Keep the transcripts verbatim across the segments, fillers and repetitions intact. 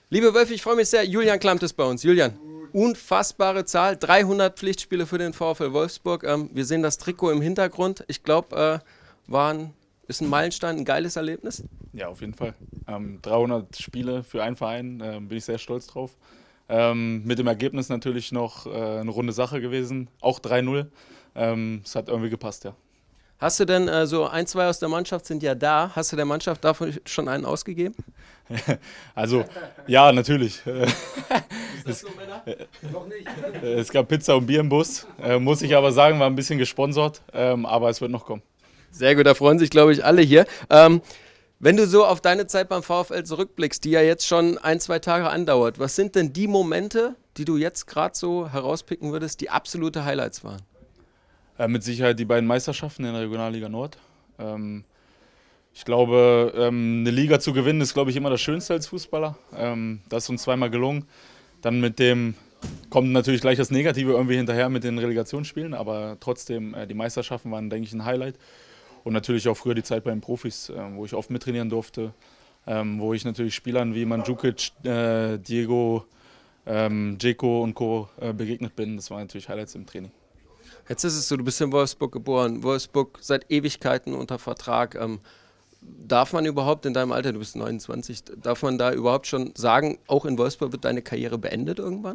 Liebe Wölfe, ich freue mich sehr. Julian Klammt ist bei uns. Julian, unfassbare Zahl, dreihundert Pflichtspiele für den VfL Wolfsburg. Ähm, wir sehen das Trikot im Hintergrund. Ich glaube, äh, war ein, ist ein Meilenstein, ein geiles Erlebnis. Ja, auf jeden Fall. Ähm, dreihundert Spiele für einen Verein, äh, bin ich sehr stolz drauf. Ähm, mit dem Ergebnis natürlich noch äh, eine runde Sache gewesen, auch drei null. Ähm, es hat irgendwie gepasst, ja. Hast du denn, äh, so ein, zwei aus der Mannschaft sind ja da, hast du der Mannschaft davon schon einen ausgegeben? Also, ja, natürlich. Ist das so, Männer? Noch nicht. Es gab Pizza und Bier im Bus, äh, muss ich aber sagen, war ein bisschen gesponsert, ähm, aber es wird noch kommen. Sehr gut, da freuen sich, glaube ich, alle hier. Ähm, wenn du so auf deine Zeit beim VfL zurückblickst, die ja jetzt schon ein, zwei Tage andauert, was sind denn die Momente, die du jetzt gerade so herauspicken würdest, die absolute Highlights waren? Äh, mit Sicherheit die beiden Meisterschaften in der Regionalliga Nord. Ähm, ich glaube, ähm, eine Liga zu gewinnen ist, glaube ich, immer das Schönste als Fußballer. Ähm, das ist uns zweimal gelungen. Dann mit dem kommt natürlich gleich das Negative irgendwie hinterher mit den Relegationsspielen, aber trotzdem, äh, die Meisterschaften waren, denke ich, ein Highlight. Und natürlich auch früher die Zeit bei den Profis, äh, wo ich oft mittrainieren durfte, ähm, wo ich natürlich Spielern wie Mandzukic, äh, Diego, ähm, Dzeko und Co. Äh, begegnet bin. Das waren natürlich Highlights im Training. Jetzt ist es so, du bist in Wolfsburg geboren, Wolfsburg seit Ewigkeiten unter Vertrag. Ähm, darf man überhaupt in deinem Alter, du bist neunundzwanzig, darf man da überhaupt schon sagen, auch in Wolfsburg wird deine Karriere beendet irgendwann?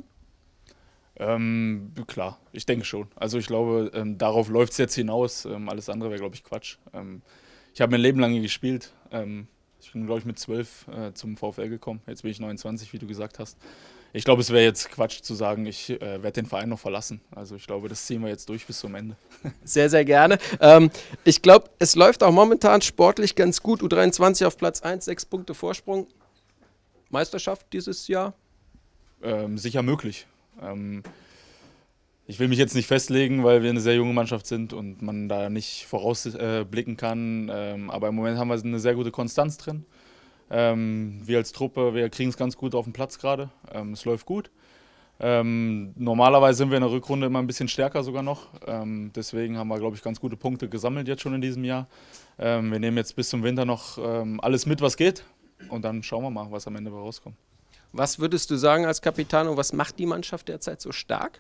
Ähm, klar, ich denke schon. Also ich glaube, ähm, darauf läuft es jetzt hinaus. Ähm, alles andere wäre, glaube ich, Quatsch. Ähm, ich habe mein Leben lang hier gespielt. Ähm, ich bin, glaube ich, mit zwölf äh, zum VfL gekommen. Jetzt bin ich neunundzwanzig, wie du gesagt hast. Ich glaube, es wäre jetzt Quatsch zu sagen, ich äh, werde den Verein noch verlassen. Also ich glaube, das ziehen wir jetzt durch bis zum Ende. Sehr, sehr gerne. Ähm, ich glaube, es läuft auch momentan sportlich ganz gut. U dreiundzwanzig auf Platz eins, sechs Punkte Vorsprung. Meisterschaft dieses Jahr? Ähm, sicher möglich. Ähm, ich will mich jetzt nicht festlegen, weil wir eine sehr junge Mannschaft sind und man da nicht vorausblicken kann. Ähm, aber im Moment haben wir eine sehr gute Konstanz drin. Ähm, wir als Truppe, wir kriegen es ganz gut auf den Platz gerade. Ähm, es läuft gut. Ähm, normalerweise sind wir in der Rückrunde immer ein bisschen stärker sogar noch. Ähm, deswegen haben wir, glaube ich, ganz gute Punkte gesammelt jetzt schon in diesem Jahr. Ähm, wir nehmen jetzt bis zum Winter noch ähm, alles mit, was geht. Und dann schauen wir mal, was am Ende rauskommt. Was würdest du sagen als Capitano, was macht die Mannschaft derzeit so stark?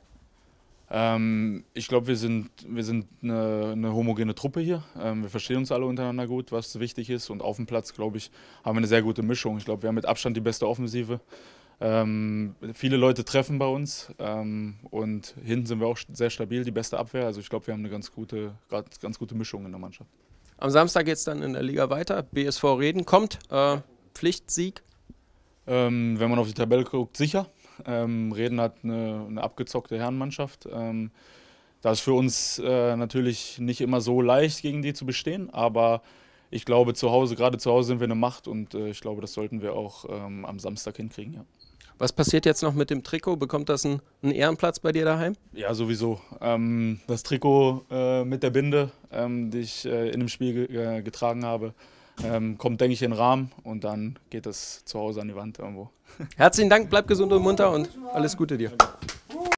Ähm, ich glaube, wir sind, wir sind eine, eine homogene Truppe hier. Ähm, wir verstehen uns alle untereinander gut, was wichtig ist. Und auf dem Platz, glaube ich, haben wir eine sehr gute Mischung. Ich glaube, wir haben mit Abstand die beste Offensive. Ähm, viele Leute treffen bei uns. Ähm, und hinten sind wir auch sehr stabil, die beste Abwehr. Also ich glaube, wir haben eine ganz gute, ganz gute Mischung in der Mannschaft. Am Samstag geht es dann in der Liga weiter. B S V Reden kommt. Äh, Pflichtsieg. Ähm, wenn man auf die Tabelle guckt, sicher. Ähm, Reden hat eine, eine abgezockte Herrenmannschaft. Ähm, das ist für uns äh, natürlich nicht immer so leicht, gegen die zu bestehen, aber ich glaube, zu Hause, gerade zu Hause sind wir eine Macht und äh, ich glaube, das sollten wir auch ähm, am Samstag hinkriegen. Ja. Was passiert jetzt noch mit dem Trikot? Bekommt das einen, einen Ehrenplatz bei dir daheim? Ja, sowieso. Ähm, das Trikot äh, mit der Binde, ähm, die ich äh, in dem Spiel ge äh, getragen habe, ähm, kommt, denke ich, in den Rahmen und dann geht es zu Hause an die Wand irgendwo. Herzlichen Dank, bleib gesund und munter und alles Gute dir.